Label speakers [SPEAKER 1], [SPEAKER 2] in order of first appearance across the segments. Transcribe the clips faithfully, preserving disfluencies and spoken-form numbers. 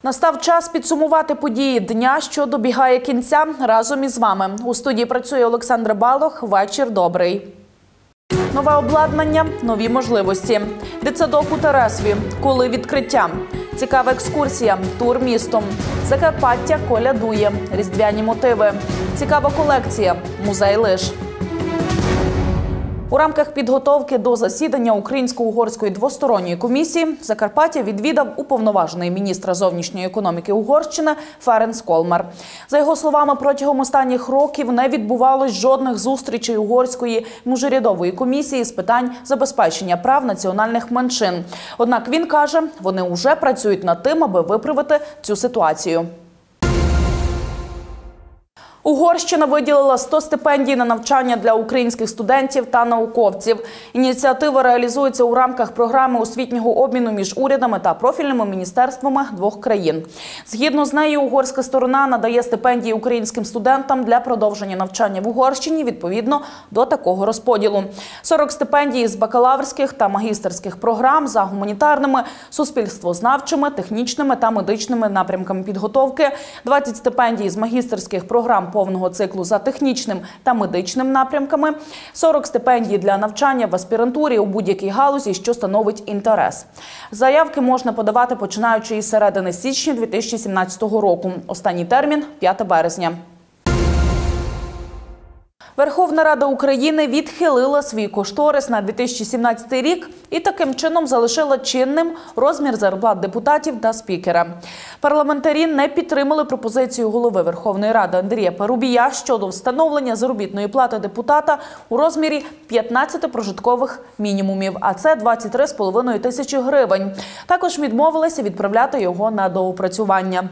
[SPEAKER 1] Настав час підсумувати події дня, що добігає кінця. Разом із вами. У студії працює Олександра Балох. Вечір добрий. Нове обладнання, нові можливості. Дитсадок у Тересві. Коли відкриття? Цікава екскурсія. Тур містом. Закарпаття колядує. Різдвяні мотиви. Цікава колекція. Музей лиш. У рамках підготовки до засідання Українсько-угорської двосторонньої комісії Закарпаття відвідав уповноважений міністра зовнішньої економіки Угорщини Ференц Колмар. За його словами, протягом останніх років не відбувалось жодних зустрічей Угорської міжурядової комісії з питань забезпечення прав національних меншин. Однак він каже, вони вже працюють над тим, аби виправити цю ситуацію. Угорщина виділила сто стипендій на навчання для українських студентів та науковців. Ініціатива реалізується у рамках програми освітнього обміну між урядами та профільними міністерствами двох країн. Згідно з нею, угорська сторона надає стипендії українським студентам для продовження навчання в Угорщині відповідно до такого розподілу. сорок стипендій з бакалаврських та магістерських програм за гуманітарними, суспільствознавчими, технічними та медичними напрямками підготовки, двадцять стипендій з магістерських програм повного циклу за технічним та медичним напрямками, сорок стипендій для навчання в аспірантурі у будь-якій галузі, що становить інтерес. Заявки можна подавати починаючи із середини січня дві тисячі сімнадцятого року. Останній термін – п'яте березня. Верховна Рада України відхилила свій кошторис на дві тисячі сімнадцятий рік і таким чином залишила чинним розмір зарплат депутатів та спікера. Парламентарі не підтримали пропозицію голови Верховної Ради Андрія Парубія щодо встановлення заробітної плати депутата у розмірі п'ятнадцяти прожиткових мінімумів, а це двадцять три з половиною тисячі гривень. Також відмовилися відправляти його на доопрацювання.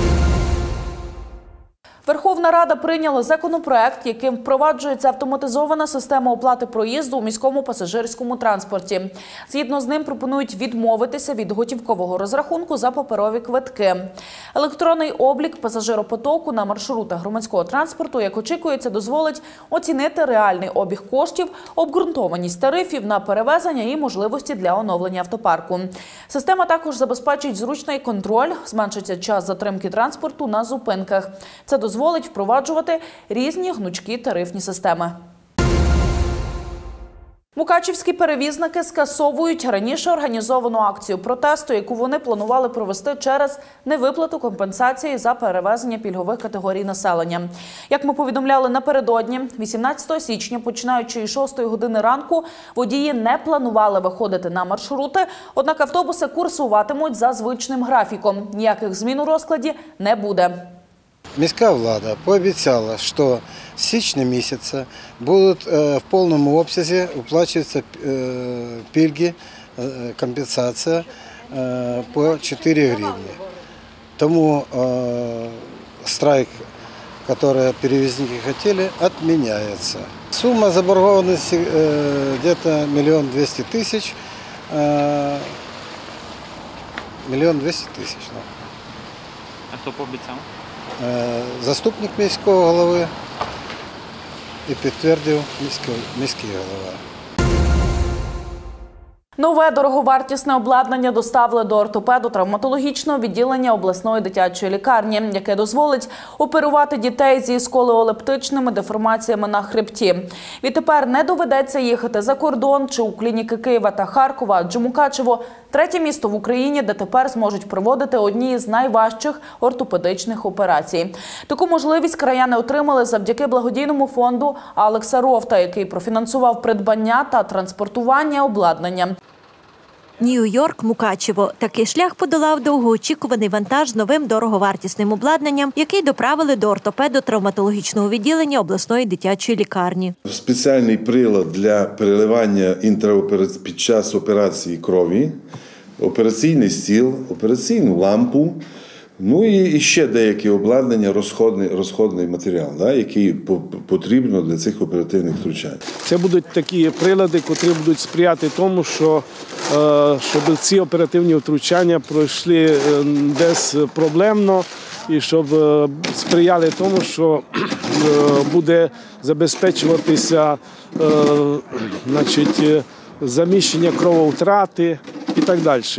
[SPEAKER 1] Верховна Рада прийняла законопроект, яким впроваджується автоматизована система оплати проїзду у міському пасажирському транспорті. Згідно з ним пропонують відмовитися від готівкового розрахунку за паперові квитки. Електронний облік пасажиропотоку на маршрутах громадського транспорту, як очікується, дозволить оцінити реальний обіг коштів, обґрунтованість тарифів на перевезення і можливості для оновлення автопарку. Система також забезпечить зручний контроль, зменшиться час затримки транспорту на зупинках. Це дозволить дозволить впроваджувати різні гнучкі тарифні системи. Мукачівські перевізники скасовують раніше організовану акцію протесту, яку вони планували провести через невиплату компенсації за перевезення пільгових категорій населення. Як ми повідомляли напередодні, вісімнадцятого січня, починаючи із шостої години ранку, водії не планували виходити на маршрути, однак автобуси курсуватимуть за звичним графіком. Ніяких змін у розкладі не буде.
[SPEAKER 2] Міська влада пообіцяла, що з січня місяця будуть в повному обсязі виплачуватися пільги, компенсація по чотири гривні. Тому страйк, який перевізники хотіли, відміняється. Сума заборгованості десь мільйон двісті тисяч. Мільйон двісті тисяч.
[SPEAKER 3] А хто пообіцяв?
[SPEAKER 2] Заступник міського голови і підтвердив міський, міський голова.
[SPEAKER 1] Нове дороговартісне обладнання доставили до ортопедо-травматологічного відділення обласної дитячої лікарні, яке дозволить оперувати дітей зі сколіолептичними деформаціями на хребті. Відтепер не доведеться їхати за кордон чи у клініки Києва та Харкова, адже Мукачево – третє місто в Україні, де тепер зможуть проводити одні з найважчих ортопедичних операцій. Таку можливість краяни отримали завдяки благодійному фонду Алекса Ровта, який профінансував придбання та транспортування обладнання.
[SPEAKER 4] Нью-Йорк, Мукачево. Такий шлях подолав довгоочікуваний вантаж з новим дороговартісним обладнанням, який доправили до ортопедо-травматологічного відділення обласної дитячої лікарні.
[SPEAKER 5] Спеціальний прилад для переливання інтраоперації під час операції крові, операційний стіл, операційну лампу, ну і ще деякі обладнання, розходний, розходний матеріал, да, який потрібно для цих оперативних втручань.
[SPEAKER 6] Це будуть такі прилади, які будуть сприяти тому, що щоб ці оперативні втручання пройшли десь проблемно і щоб сприяли тому, що буде забезпечуватися значить, заміщення крововтрати і так далі.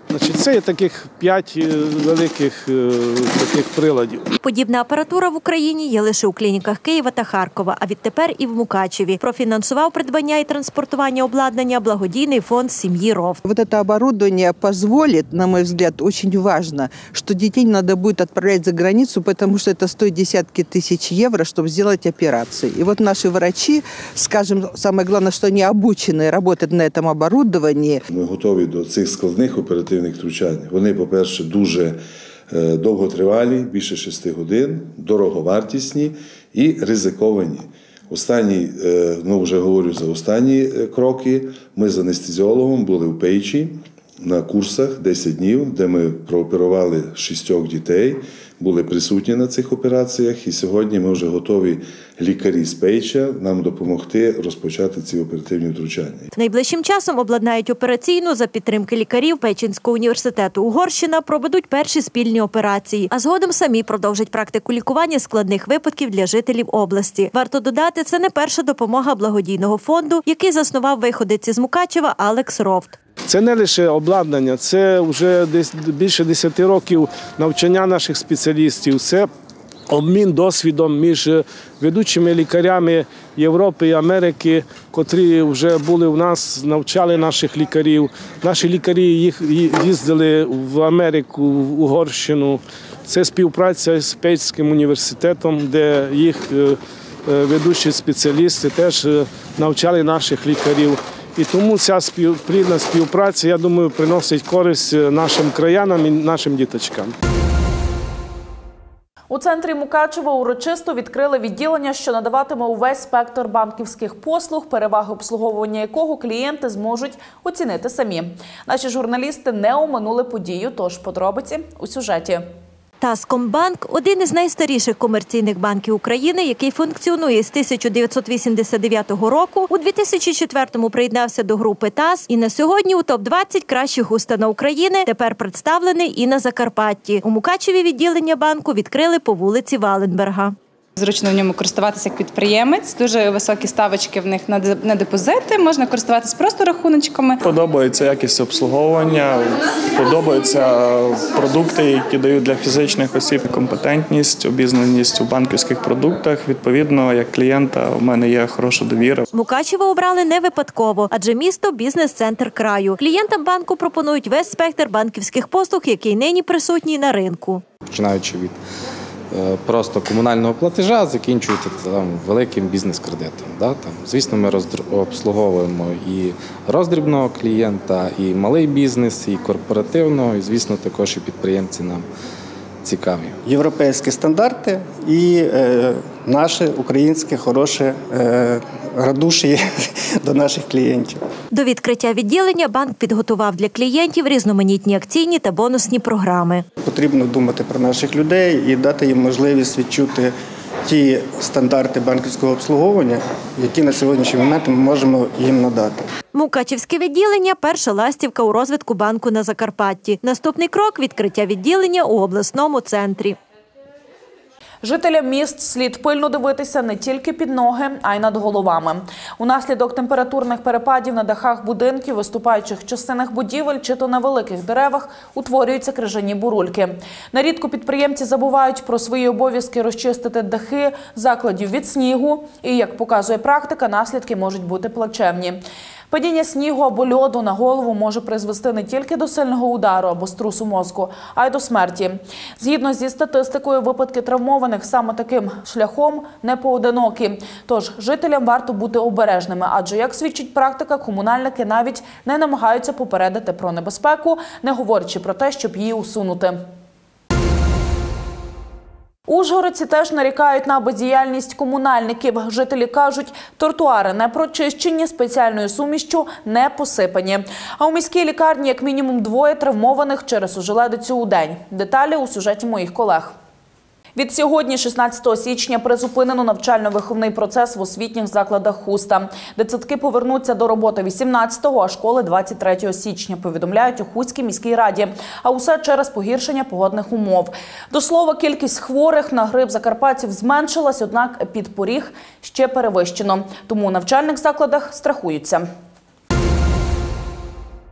[SPEAKER 6] Значить, це є таких п'ять великих е, таких приладів.
[SPEAKER 4] Подібна апаратура в Україні є лише у клініках Києва та Харкова, а відтепер і в Мукачеві. Профінансував придбання і транспортування обладнання благодійний фонд сім'ї Ровт.
[SPEAKER 7] Вот это оборудование позволит, на мой взгляд, очень важно, что детей не надо будет отправлять за границу, потому что это стоит десятки тысяч евро, чтобы сделать операции. И вот наши врачи, скажем, самое главное, что они обучены работать на этом оборудовании.
[SPEAKER 5] Ми готові до цих складних оперативних втручань. Вони, по-перше, дуже довготривалі, більше шести годин, дороговартісні і ризиковані. Останні, ну вже говорю за останні кроки, ми з анестезіологом були в Пейчі на курсах десять днів, де ми прооперували шістьох дітей, були присутні на цих операціях, і сьогодні ми вже готові лікарі з Пейча нам допомогти розпочати ці оперативні втручання.
[SPEAKER 4] Найближчим часом обладнають операційну за підтримки лікарів Печінського університету Угорщина, проведуть перші спільні операції, а згодом самі продовжать практику лікування складних випадків для жителів області. Варто додати, це не перша допомога благодійного фонду, який заснував виходець із Мукачева Алекс Ровт.
[SPEAKER 6] Це не лише обладнання, це вже десь більше десяти років навчання наших спеціалістів, це обмін досвідом між ведучими лікарями Європи і Америки, котрі вже були у нас, навчали наших лікарів. Наші лікарі їх їздили в Америку, в Угорщину. Це співпраця з Печським університетом, де їх ведучі спеціалісти теж навчали наших лікарів. І тому ця плідна співпраця, я думаю, приносить користь нашим краянам і нашим діточкам.
[SPEAKER 1] У центрі Мукачева урочисто відкрили відділення, що надаватиме увесь спектр банківських послуг, переваги обслуговування якого клієнти зможуть оцінити самі. Наші журналісти не оминули подію, тож подробиці у сюжеті.
[SPEAKER 4] Таскомбанк – один із найстаріших комерційних банків України, який функціонує з тисяча дев'ятсот вісімдесят дев'ятого року. У дві тисячі четвертому приєднався до групи ТАСС і на сьогодні у топ двадцять кращих установ України тепер представлений і на Закарпатті. У Мукачеві відділення банку відкрили по вулиці Валенберга.
[SPEAKER 8] Зручно в ньому користуватися як підприємець, дуже високі ставочки в них на депозити, можна користуватися просто рахуночками.
[SPEAKER 9] Подобається якість обслуговування, подобаються продукти, які дають для фізичних осіб, компетентність, обізнаність у банківських продуктах. Відповідно, як клієнта у мене є хороша довіра.
[SPEAKER 4] Мукачево обрали не випадково, адже місто – бізнес-центр краю. Клієнтам банку пропонують весь спектр банківських послуг, який нині присутній на ринку.
[SPEAKER 10] Починаючи від просто комунального платежа, закінчується там великим бізнес-кредитом. Да? Там, звісно, ми обслуговуємо і роздрібного клієнта, і малий бізнес, і корпоративного, і, звісно, також і підприємці нам цікаві.
[SPEAKER 11] Європейські стандарти і е, наше українське хороше е, радушие до наших клієнтів.
[SPEAKER 4] До відкриття відділення банк підготував для клієнтів різноманітні акційні та бонусні програми.
[SPEAKER 11] Потрібно думати про наших людей і дати їм можливість відчути ті стандарти банківського обслуговування, які на сьогоднішній момент ми можемо їм надати.
[SPEAKER 4] Мукачевське відділення – перша ластівка у розвитку банку на Закарпатті. Наступний крок – відкриття відділення у обласному центрі.
[SPEAKER 1] Жителям міст слід пильно дивитися не тільки під ноги, а й над головами. Унаслідок температурних перепадів на дахах будинків, виступаючих частинах будівель чи то на великих деревах утворюються крижані бурульки. Нерідко підприємці забувають про свої обов'язки розчистити дахи закладів від снігу. І, як показує практика, наслідки можуть бути плачевні. Падіння снігу або льоду на голову може призвести не тільки до сильного удару або струсу мозку, а й до смерті. Згідно зі статистикою, випадки травмованих саме таким шляхом не поодинокі. Тож жителям варто бути обережними, адже, як свідчить практика, комунальники навіть не намагаються попередити про небезпеку, не говорячи про те, щоб її усунути. Ужгородці теж нарікають на бездіяльність комунальників. Жителі кажуть, тротуари не прочищені, спеціальною сумішчю не посипані. А у міській лікарні як мінімум двоє травмованих через ожеледицю у день. Деталі у сюжеті моїх колег. Від сьогодні, шістнадцятого січня, призупинено навчально-виховний процес в освітніх закладах Хуста. Дитсадки повернуться до роботи вісімнадцятого, а школи двадцять третього січня, повідомляють у Хуській міській раді. А усе через погіршення погодних умов. До слова, кількість хворих на грип закарпатців зменшилась, однак підпоріг ще перевищено. Тому у навчальних закладах страхуються.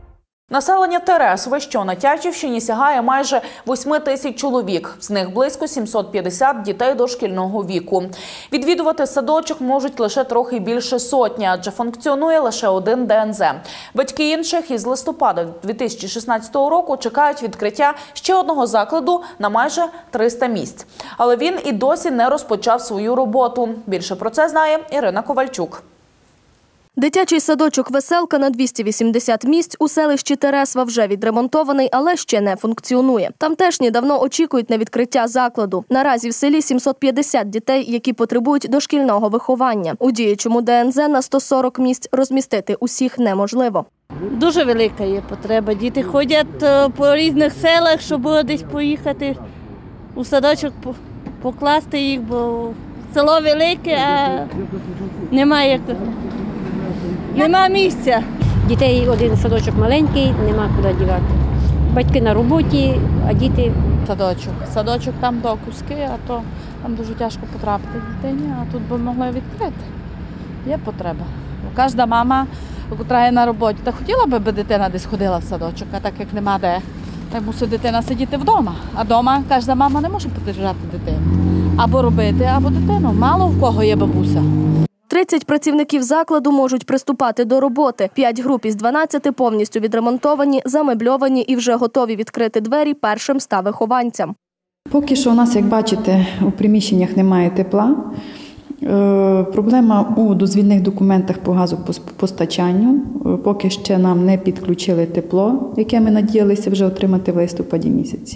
[SPEAKER 1] Населення Тересови, що на Тячівщині, сягає майже восьми тисяч чоловік. З них близько сімсот п'ятдесят дітей дошкільного віку. Відвідувати садочок можуть лише трохи більше сотні, адже функціонує лише один Де Ен Зет. Батьки інших із листопада дві тисячі шістнадцятого року чекають відкриття ще одного закладу на майже триста місць. Але він і досі не розпочав свою роботу. Більше про це знає Ірина Ковальчук.
[SPEAKER 12] Дитячий садочок «Веселка» на двісті вісімдесят місць у селищі Тересва вже відремонтований, але ще не функціонує. Тамтешні давно очікують на відкриття закладу. Наразі в селі сімсот п'ятдесят дітей, які потребують дошкільного виховання. У діючому Де Ен Зет на сто сорок місць розмістити усіх неможливо.
[SPEAKER 13] Дуже велика є потреба. Діти ходять по різних селах, щоб десь поїхати у садочок, покласти їх, бо село велике, а немає як. Нема місця.
[SPEAKER 14] Дітей один садочок маленький, нема куди дівати. Батьки на роботі, а діти…
[SPEAKER 15] Садочок. Садочок там до куски, а то там дуже тяжко потрапити дитині, а тут би могли відкрити. Є потреба. Кожна мама, яка є на роботі, та хотіла б, аби дитина десь ходила в садочок, а так як нема де, так мусить дитина сидіти вдома. А вдома кожна мама не може подержати дитину. Або робити, або дитину. Мало в кого є бабуся.
[SPEAKER 12] тридцять працівників закладу можуть приступати до роботи. П'ять груп із дванадцяти повністю відремонтовані, замебльовані і вже готові відкрити двері першим ста вихованцям.
[SPEAKER 16] Поки що у нас, як бачите, у приміщеннях немає тепла. Проблема у дозвільних документах по газопостачанню. Поки ще нам не підключили тепло, яке ми надіялися вже отримати в листопаді місяці.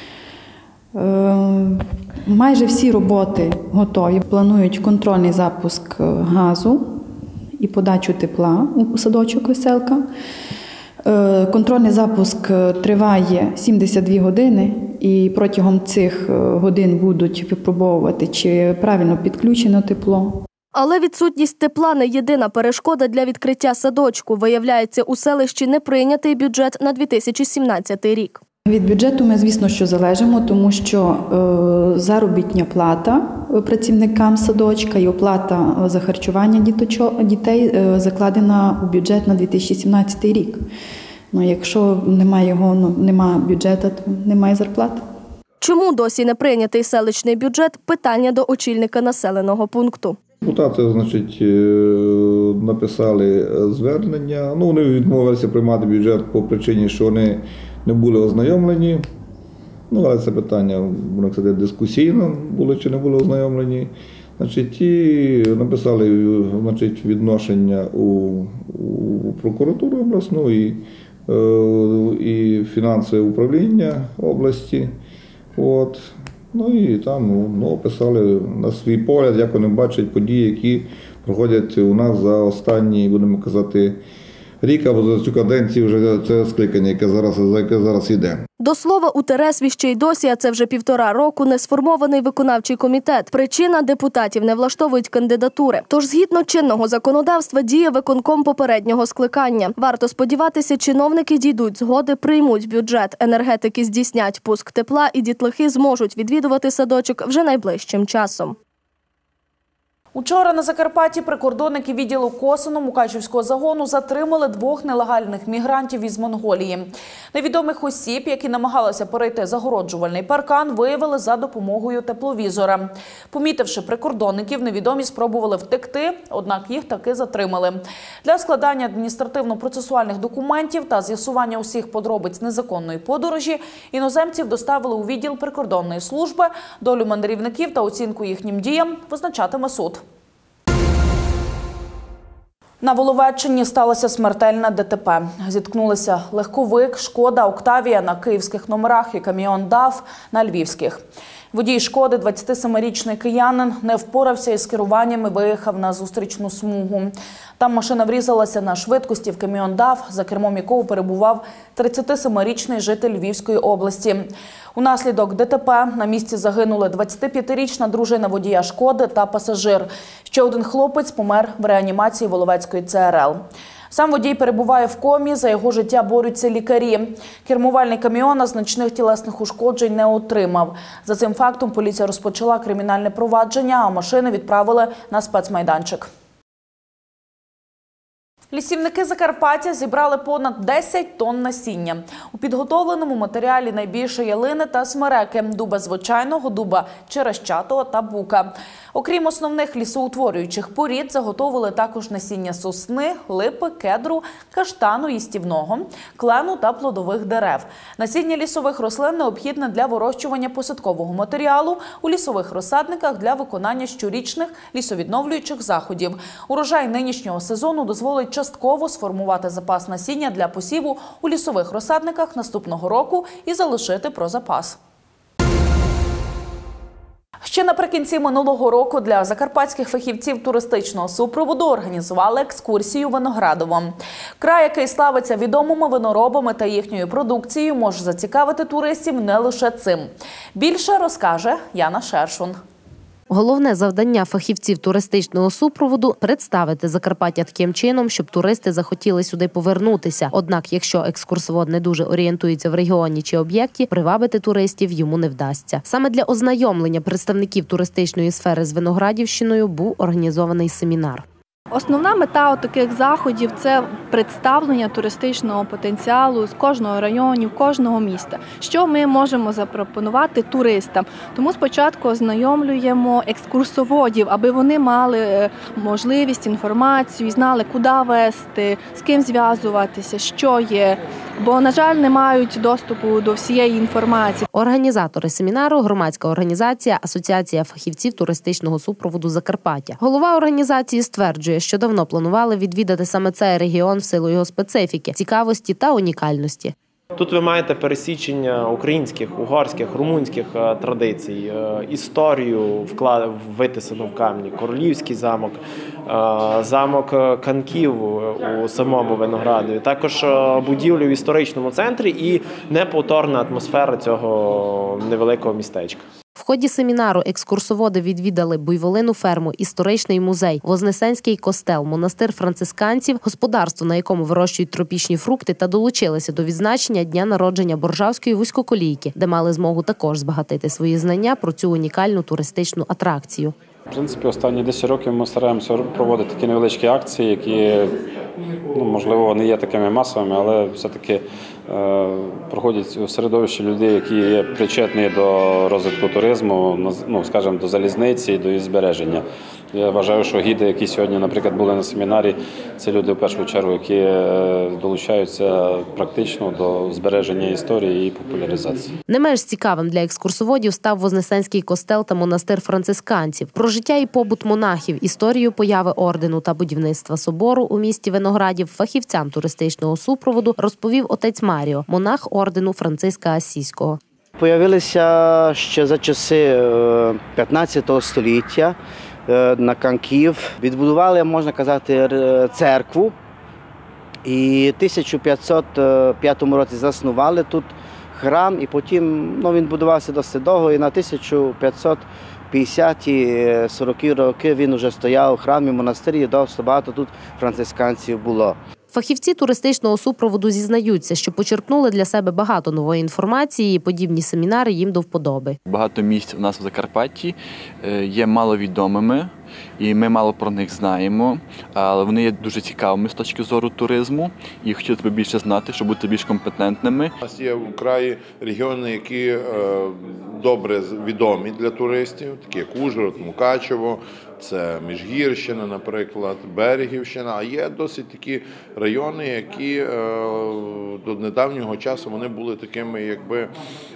[SPEAKER 16] Майже всі роботи готові. Планують контрольний запуск газу і подачу тепла у садочок «Веселка». Контрольний запуск триває сімдесят дві години, і протягом цих годин будуть випробовувати, чи правильно підключено тепло.
[SPEAKER 12] Але відсутність тепла не єдина перешкода для відкриття садочку. Виявляється, у селищі не прийнятий бюджет на дві тисячі сімнадцятий рік.
[SPEAKER 16] Від бюджету ми, звісно, що залежимо, тому що е, заробітня плата працівникам садочка і оплата за харчування діточок, дітей е, закладена у бюджет на дві тисячі сімнадцятий рік. Ну, якщо немає його, ну, немає бюджету, то немає зарплати.
[SPEAKER 12] Чому досі не прийнятий селищний бюджет – питання до очільника населеного пункту.
[SPEAKER 17] Депутати, значить, написали звернення. Ну, вони відмовилися приймати бюджет по причині, що вони не були ознайомлені. Ну, але це питання, воно сказати, дискусійно, були чи не були ознайомлені. Значить, і написали, значить, відношення у, у прокуратуру обласну і, і фінансове управління області. От. Ну і там ну, описали на свій погляд, як вони бачать події, які проходять у нас за останні, будемо казати, рік, або за цю каденцію вже це скликання, яке зараз, яке зараз йде.
[SPEAKER 12] До слова, у Тересві ще й досі, а це вже півтора року, не сформований виконавчий комітет. Причина – депутатів не влаштовують кандидатури. Тож, згідно чинного законодавства, діє виконком попереднього скликання. Варто сподіватися, чиновники дійдуть згоди, приймуть бюджет, енергетики здійснять пуск тепла і дітлахи зможуть відвідувати садочок вже найближчим часом.
[SPEAKER 1] Учора на Закарпатті прикордонники відділу Косино Мукачівського загону затримали двох нелегальних мігрантів із Монголії. Невідомих осіб, які намагалися перейти загороджувальний паркан, виявили за допомогою тепловізора. Помітивши прикордонників, невідомі спробували втекти, однак їх таки затримали. Для складання адміністративно-процесуальних документів та з'ясування усіх подробиць незаконної подорожі іноземців доставили у відділ прикордонної служби. Долю мандрівників та оцінку їхнім діям визначатиме суд. На Воловеччині сталося смертельне Де Те Пе. Зіткнулися легковик, Шкода, Октавія на київських номерах і каміон ДАФ на львівських. Водій Шкоди, двадцятисемирічний киянин, не впорався із керуванням і виїхав на зустрічну смугу. Там машина врізалася на швидкості в каміон ДАФ, за кермом якого перебував тридцятисемирічний житель Львівської області. Унаслідок Де Те Пе на місці загинули двадцятип'ятирічна дружина водія Шкоди та пасажир. Ще один хлопець помер в реанімації Воловецької Це Ер Ел. Сам водій перебуває в комі, за його життя борються лікарі. Кермувальний каміона значних тілесних ушкоджень не отримав. За цим фактом поліція розпочала кримінальне провадження, а машини відправили на спецмайданчик. Лісівники Закарпаття зібрали понад десять тонн насіння. У підготовленому матеріалі найбільше ялини та смереки, дуба звичайного, дуба черещатого та бука. Окрім основних лісоутворюючих порід, заготовили також насіння сосни, липи, кедру, каштану їстівного, клену та плодових дерев. Насіння лісових рослин необхідне для вирощування посадкового матеріалу у лісових розсадниках для виконання щорічних лісовідновлюючих заходів. Урожай нинішнього сезону дозволить частково сформувати запас насіння для посіву у лісових розсадниках наступного року і залишити про запас. Ще наприкінці минулого року для закарпатських фахівців туристичного супроводу організували екскурсію Виноградовом. Край, який славиться відомими виноробами та їхньою продукцією, може зацікавити туристів не лише цим. Більше розкаже Яна Шершун.
[SPEAKER 18] Головне завдання фахівців туристичного супроводу – представити Закарпаття таким чином, щоб туристи захотіли сюди повернутися. Однак, якщо екскурсовод не дуже орієнтується в регіоні чи об'єкті, привабити туристів йому не вдасться. Саме для ознайомлення представників туристичної сфери з Виноградівщиною був організований семінар.
[SPEAKER 12] Основна мета таких заходів – це представлення туристичного потенціалу з кожного району, кожного міста. Що ми можемо запропонувати туристам? Тому спочатку ознайомлюємо екскурсоводів, аби вони мали можливість, інформацію, знали, куди везти, з ким зв'язуватися, що є. Бо, на жаль, не мають доступу до всієї інформації.
[SPEAKER 18] Організатори семінару – громадська організація «Асоціація фахівців туристичного супроводу Закарпаття». Голова організації стверджує, що давно планували відвідати саме цей регіон в силу його специфіки, цікавості та унікальності.
[SPEAKER 19] Тут ви маєте пересічення українських, угорських, румунських традицій, історію витисану в камені, королівський замок, замок Канків у самому Виноградові, також будівлю в історичному центрі і неповторна атмосфера цього невеликого містечка.
[SPEAKER 18] В ході семінару екскурсоводи відвідали буйволину ферму, історичний музей, Вознесенський костел, монастир францисканців, господарство, на якому вирощують тропічні фрукти, та долучилися до відзначення дня народження Боржавської вузькоколійки, де мали змогу також збагатити свої знання про цю унікальну туристичну атракцію.
[SPEAKER 20] В принципі, останні десять років ми стараємося проводити такі невеличкі акції, які, ну, можливо, не є такими масовими, але все-таки е, проходять у середовищі людей, які є причетні до розвитку туризму, ну, скажімо, до залізниці, до її збереження. Я вважаю, що гіди, які сьогодні, наприклад, були на семінарі, це люди, в першу чергу, які долучаються практично до збереження історії і популяризації.
[SPEAKER 18] Не менш цікавим для екскурсоводів став Вознесенський костел та монастир францисканців. Про життя і побут монахів, історію появи ордену та будівництва собору у місті Виноградів фахівцям туристичного супроводу розповів отець Маріо, монах ордену Франциска Асійського.
[SPEAKER 21] Появилися ще за часи п'ятнадцятого століття. На Канків відбудували, можна казати, церкву, і в тисяча п'ятсот п'ятому році заснували тут храм, і потім, ну, він будувався досить довго, і на тисяча п'ятсот п'ятдесяті сорокі роки він вже стояв у храмі, монастирі, досить багато тут францисканців було.
[SPEAKER 18] Фахівці туристичного супроводу зізнаються, що почерпнули для себе багато нової інформації і подібні семінари їм до вподоби.
[SPEAKER 22] Багато місць у нас в Закарпатті є маловідомими, і ми мало про них знаємо, але вони є дуже цікавими з точки зору туризму, і хотілося б більше знати, щоб бути більш компетентними.
[SPEAKER 23] У нас є в краї регіони, які добре відомі для туристів, такі як Ужгород, Мукачево, це Міжгірщина, наприклад, Берегівщина, а є досить такі райони, які до недавнього часу вони були такими, якби,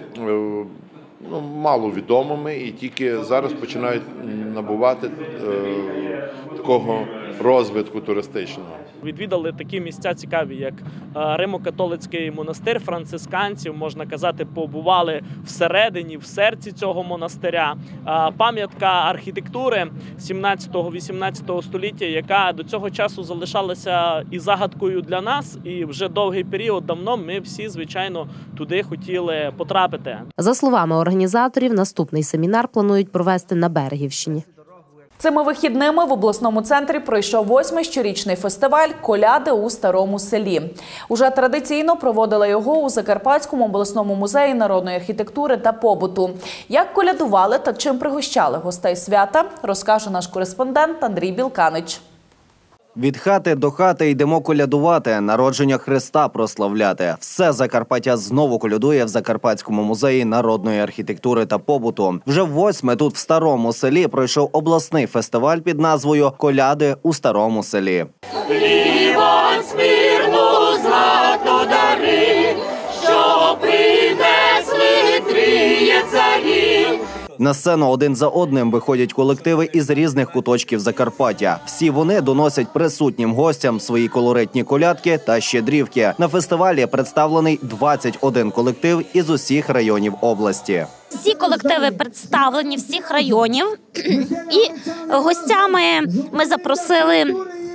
[SPEAKER 23] ну, маловідомими, і тільки зараз починають набувати е, такого розвитку туристичного.
[SPEAKER 24] Відвідали такі місця цікаві, як Римо-католицький монастир францисканців, можна казати, побували всередині, в серці цього монастиря. Пам'ятка архітектури сімнадцятого-вісімнадцятого століття, яка до цього часу залишалася і загадкою для нас, і вже довгий період давно ми всі, звичайно, туди хотіли потрапити.
[SPEAKER 18] За словами організаторів, наступний семінар планують провести на Берегівщині.
[SPEAKER 1] Цими вихідними в обласному центрі пройшов восьмий щорічний фестиваль «Коляди у старому селі». Уже традиційно проводили його у Закарпатському обласному музеї народної архітектури та побуту. Як колядували та чим пригощали гостей свята, розкаже наш кореспондент Андрій Білканич.
[SPEAKER 2] Від хати до хати йдемо колядувати, народження Христа прославляти. Все Закарпаття знову колядує в Закарпатському музеї народної архітектури та побуту. Вже восьме тут в Старому Селі пройшов обласний фестиваль під назвою «Коляди у Старому Селі».
[SPEAKER 3] Лівань смірну злато дари, що принесли тріє царі.
[SPEAKER 2] На сцену один за одним виходять колективи із різних куточків Закарпаття. Всі вони доносять присутнім гостям свої колоритні колядки та щедрівки. На фестивалі представлений двадцять один колектив із усіх районів області.
[SPEAKER 5] Всі колективи представлені всіх районів, і гостями ми запросили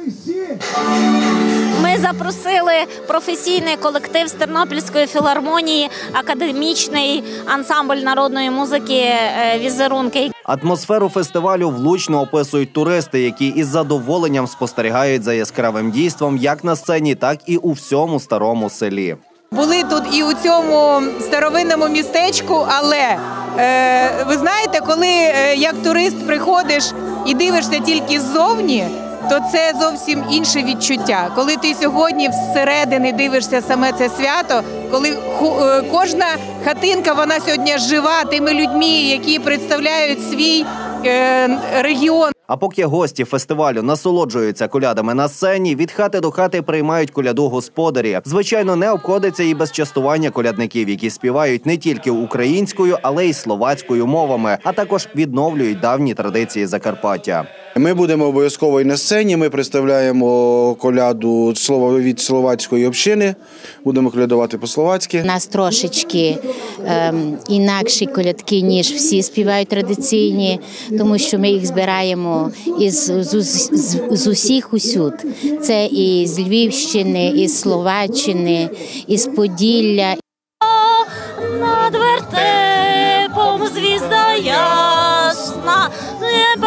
[SPEAKER 5] Ми запросили професійний колектив з Тернопільської філармонії, академічний ансамбль народної музики «Візерунки».
[SPEAKER 2] Атмосферу фестивалю влучно описують туристи, які із задоволенням спостерігають за яскравим дійством як на сцені, так і у всьому Старому Селі.
[SPEAKER 7] Були тут і у цьому старовинному містечку, але е, ви знаєте, коли е, як турист приходиш і дивишся тільки ззовні, то це зовсім інше відчуття. Коли ти сьогодні всередини дивишся саме це свято, коли кожна хатинка, вона сьогодні жива тими людьми, які представляють свій е, регіон.
[SPEAKER 2] А поки гості фестивалю насолоджуються колядами на сцені, від хати до хати приймають коляду господарі. Звичайно, не обходиться і без частування колядників, які співають не тільки українською, але й словацькою мовами, а також відновлюють давні традиції Закарпаття.
[SPEAKER 25] Ми будемо обов'язково і на сцені, ми представляємо коляду від словацької общини, будемо колядувати по-словацьки.
[SPEAKER 26] У нас трошечки ем, інакші колядки, ніж всі співають традиційні, тому що ми їх збираємо із, з, з, з усіх усюд. Це і з Львівщини, і з Словаччини, і з Поділля.
[SPEAKER 5] Над вертепом звізда ясна, небо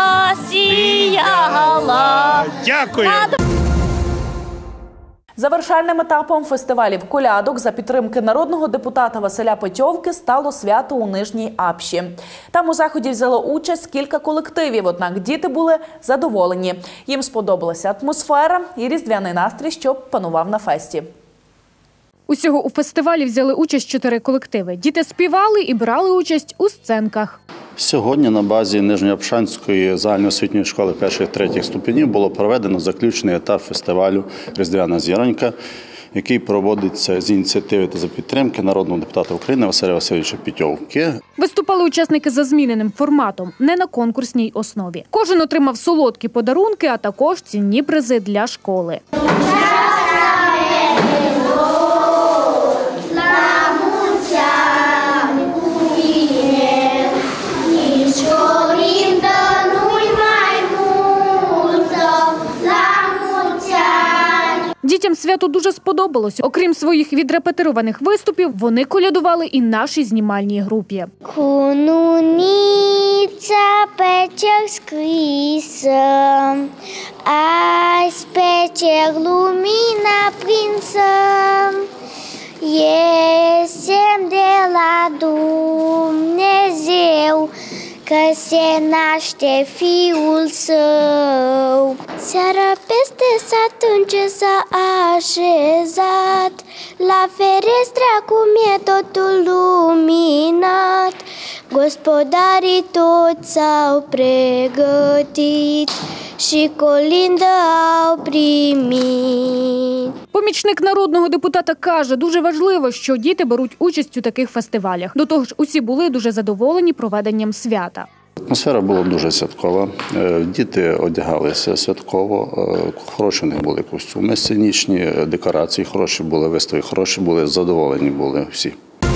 [SPEAKER 5] засіяла.
[SPEAKER 3] Дякую.
[SPEAKER 1] Завершальним етапом фестивалів колядок за підтримки народного депутата Василя Петьовки стало свято у Нижній Апші. Там у заході взяло участь кілька колективів, однак діти були задоволені. Їм сподобалася атмосфера і різдвяний настрій, що панував на фесті.
[SPEAKER 27] Усього у фестивалі взяли участь чотири колективи. Діти співали і брали участь у сценках.
[SPEAKER 28] Сьогодні на базі Нижньоапшанської загальноосвітньої школи перших-третіх ступенів було проведено заключний етап фестивалю «Різдвяна зіронька», який проводиться з ініціативи та за підтримки народного депутата України Василя Васильовича Петьовки.
[SPEAKER 27] Виступали учасники за зміненим форматом, не на конкурсній основі. Кожен отримав солодкі подарунки, а також цінні призи для школи. Дітям свято дуже сподобалось. Окрім своїх відрепетированих виступів, вони колядували і нашій знімальній групі.
[SPEAKER 29] Кунуниця пече скрізь, а спече глуміна принца. Єсем дела Dumnezeu, că se naște Fiul Său. Seara peste sat în s-a așezat, la ferestra cum e totul luminat. Gospodarii toți s-au pregătit și colindă au primit.
[SPEAKER 27] Помічник народного депутата каже, дуже важливо, що діти беруть участь у таких фестивалях. До того ж, усі були дуже задоволені проведенням свята.
[SPEAKER 28] Атмосфера була дуже святкова, діти одягалися святково, хороші у них були костюми сценічні, декорації хороші були, вистави хороші були, задоволені були всі.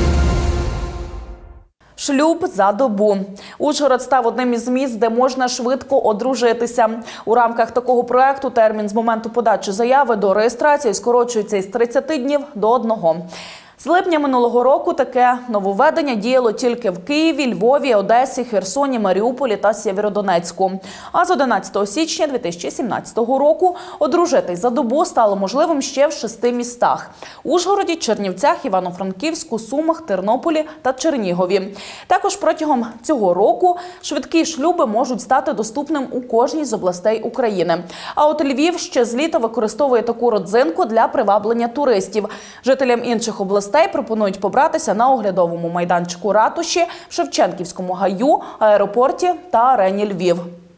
[SPEAKER 1] Шлюб за добу. Ужгород став одним із міст, де можна швидко одружитися. У рамках такого проекту термін з моменту подачі заяви до реєстрації скорочується із тридцяти днів до одного. З липня минулого року таке нововведення діяло тільки в Києві, Львові, Одесі, Херсоні, Маріуполі та Сєвєродонецьку. А з одинадцятого січня дві тисячі сімнадцятого року одружитись за добу стало можливим ще в шести містах – Ужгороді, Чернівцях, Івано-Франківську, Сумах, Тернополі та Чернігові. Також протягом цього року швидкі шлюби можуть стати доступним у кожній з областей України. А от Львів ще з літа використовує таку родзинку для приваблення туристів. Жителям інших областей пропонують побратися на оглядовому майданчику ратуші, в Шевченківському гаю, аеропорті та арені Львів.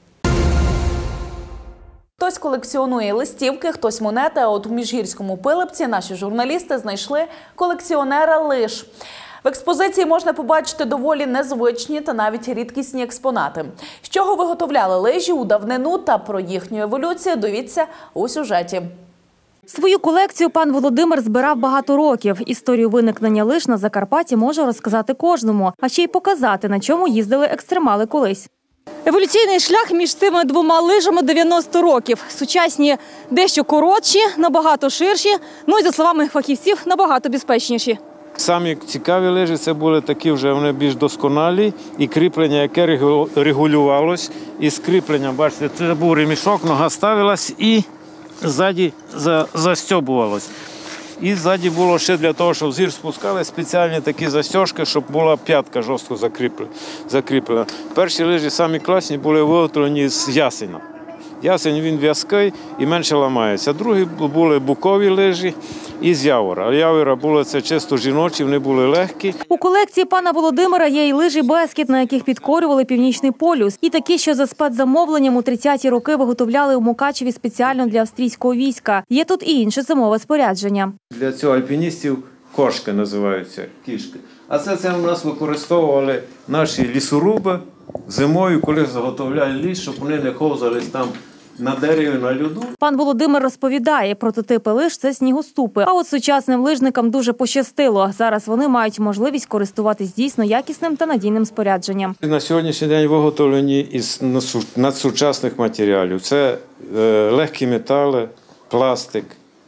[SPEAKER 1] Хтось колекціонує листівки, хтось монети, а от у Міжгірському Пилипці наші журналісти знайшли колекціонера лиж. В експозиції можна побачити доволі незвичні та навіть рідкісні експонати. З чого виготовляли лижі у давнину та про їхню еволюцію, дивіться у сюжеті.
[SPEAKER 27] Свою колекцію пан Володимир збирав багато років. Історію виникнення лиж на Закарпатті може розказати кожному, а ще й показати, на чому їздили екстремали колись.
[SPEAKER 4] Еволюційний шлях між цими двома лижами дев'яносто років. Сучасні дещо коротші, набагато ширші, ну і, за словами фахівців, набагато безпечніші.
[SPEAKER 6] Самі цікаві лижі – це були такі вже вони більш досконалі, і кріплення, яке регулювалось. І з кріпленням, бачите, це був ремішок, нога ставилась і ззаді застьобувалось. І ззаді було ще для того, щоб зір спускали, спеціальні такі застежки, щоб була п'ятка жорстко закріплена. Перші лижі самі класні були виготовлені з ясеня. Ясень він в'язкий і менше ламається. Другі були букові лижі із явора. Явора були це чисто жіночі, вони були легкі.
[SPEAKER 27] У колекції пана Володимира є і лижі «Бескід», на яких підкорювали Північний полюс. І такі, що за спецзамовленням у тридцяті роки виготовляли у Мукачеві спеціально для австрійського війська. Є тут і інше зимове спорядження.
[SPEAKER 6] Для цього альпіністів кошки називаються, кішки. А це, це у нас використовували наші лісоруби зимою, коли заготовляли ліс, щоб вони не ковзались там на дереві, на льоду.
[SPEAKER 27] Пан Володимир розповідає, прототипи лиж – це снігоступи. А от сучасним лижникам дуже пощастило. Зараз вони мають можливість користуватись дійсно якісним та надійним спорядженням.
[SPEAKER 6] На сьогоднішній день виготовлені із надсучасних матеріалів. Це е, легкі метали, пластик.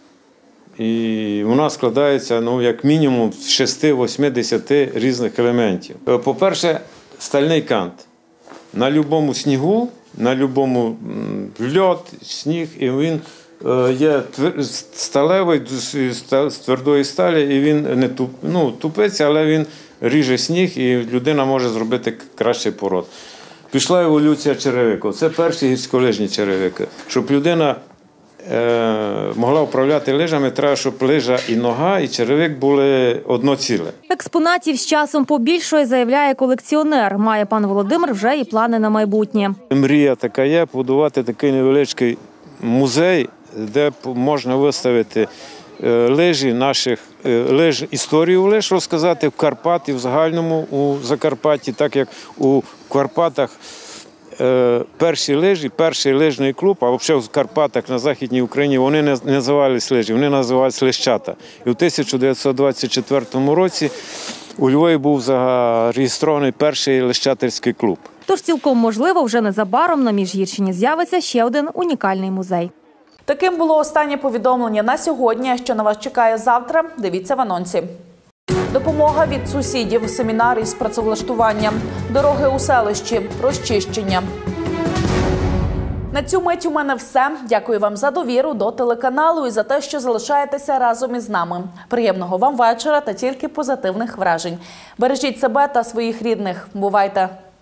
[SPEAKER 6] І вона складається, ну, як мінімум, з шести, восьми, десяти різних елементів. По-перше, стальний кант. На будь-якому снігу, на будь-якому льод, сніг, і він є сталевий, з твердої сталі, і він не туп, ну, тупиться, але він ріже сніг, і людина може зробити кращий пород. Пішла еволюція черевику. Це перші гірськолижні черевики. Щоб людина могла управляти лижами, треба, щоб лижа і нога, і черевик були одно ціле.
[SPEAKER 27] Експонатів з часом побільшує, заявляє колекціонер. Має пан Володимир вже і плани на майбутнє.
[SPEAKER 6] Мрія така є, побудувати такий невеличкий музей, де можна виставити лижі наших, лиж, історію лиж розказати в Карпаті, в загальному у Закарпатті, так як у Карпатах перші лижі, перший лижний клуб, а взагалі в Карпатах на Західній Україні вони не називалися лижі, вони називалися лищата. І в тисяча дев'ятсот двадцять четвертому році у Львові був зареєстрований перший лищатерський клуб.
[SPEAKER 27] Тож цілком можливо, вже незабаром на Міжгірщині з'явиться ще один унікальний музей.
[SPEAKER 1] Таким було останнє повідомлення на сьогодні. Що на вас чекає завтра, дивіться в анонсі. Допомога від сусідів, семінар із працевлаштування, дороги у селищі, розчищення. На цю мить у мене все. Дякую вам за довіру до телеканалу і за те, що залишаєтеся разом із нами. Приємного вам вечора та тільки позитивних вражень. Бережіть себе та своїх рідних. Бувайте!